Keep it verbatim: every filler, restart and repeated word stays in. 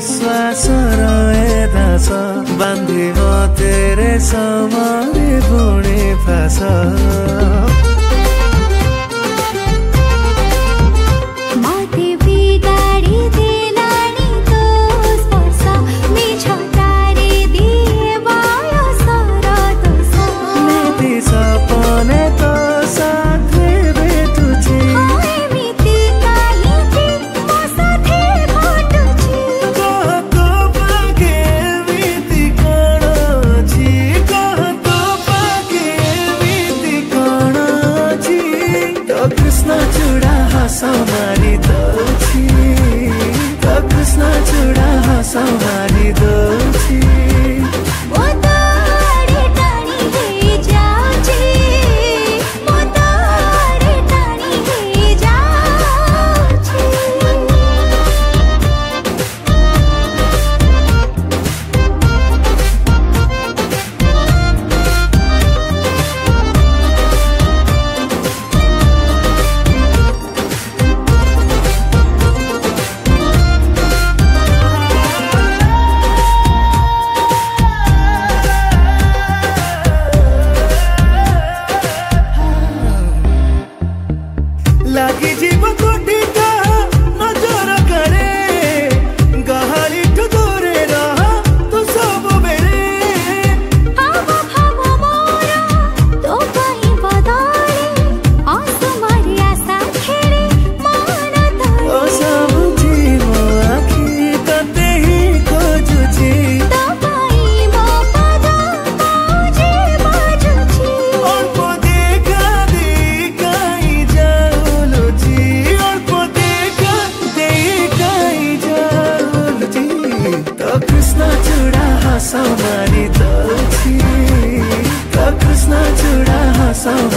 विश्वास रहे दास बांधी तेरे समारे पुणे फास कृष्ण चूड़ा हस मारी दौची तो कृष्ण चूड़ा हस मारी दौची लागी जीव कोटी का नजर करे गहरी तो दूरे रहा तो सब बेले हावा हावा मोरा तो कहीं बदले आसमारी आशा खेले मान तले ओ सब जीव आखी तते ही खोजुची तो कहीं मो पदा मुझे बाजुची अल्प देखा देखाई जाऊलुची अल्प देखा देखाई जाऊलुची तो कृष्ण चूड़ा हस मारी दौची तो कृष्ण चूड़ा हस